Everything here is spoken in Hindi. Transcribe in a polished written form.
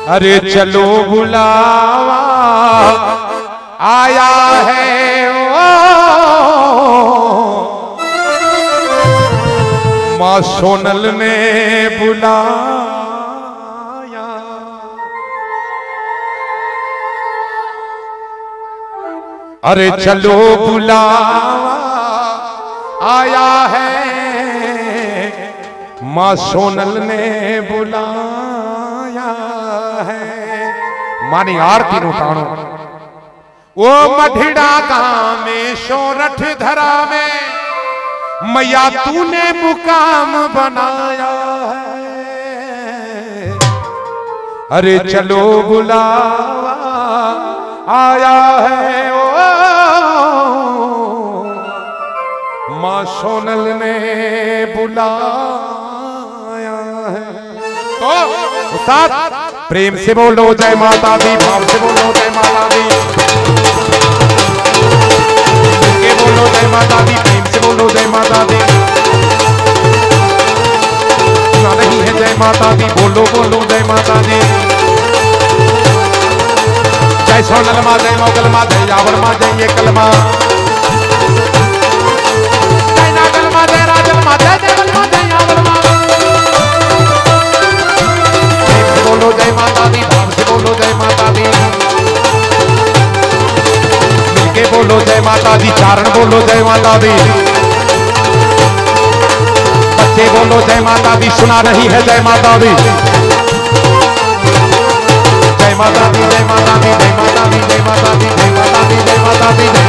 अरे चलो बुलावा आया है ओ माँ सोनल ने बुलाया। अरे चलो बुलावा आया है माँ सोनल ने बुलाया है। मानी आरती नु ताणो वो मढ़ड़ा गांव में शोरठ धरा में मैया तूने मुकाम बनाया है। अरे चलो बुलावा आया है ओ माँ सोनल ने बुलाया है। तो उस्ताद प्रेम से बोलो जय माता दी, भाव से बोलो जय माता दी, के बोलो जय माता दी, प्रेम से बोलो जय माता दी। सुना नहीं है जय माता दी, बोलो बोलो जय माता दी। जय सोनल माँ, जय मोगल माँ, जय यावर माँ, जय ये कल माँ, जय नागल माँ, जय राजल माँ, जय देवल माँ, जय यावर माँ। प्रेम से बोलो जय माता दी, भाव से बोलो जय माता दी, मिलके बोलो जय माता दी, चारण बोलो जय माता दी, बच्चे बोलो जय माता दी। सुना नहीं है जय माता दी, जय माता दी, जय माता दी, जय माता दी, जय माता दी, जय माता दी, जय माता दी।